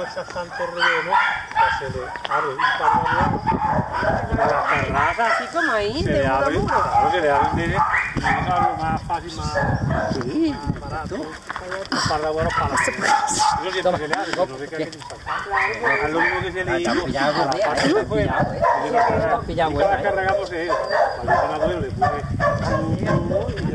esas tantos rellenos, se le abre un par de rellenos, las terrazas, así como ahí, se de le muro a abre, muro. claro, se le abre un nene, y es algo más fácil, más barato, un par de huevos para la comida. Eso siempre se le abre, no sé qué hay que instalar. Es lo mismo que se le hizo a la parte de afuera, y cada cargamos es eso. Al abuelo le puse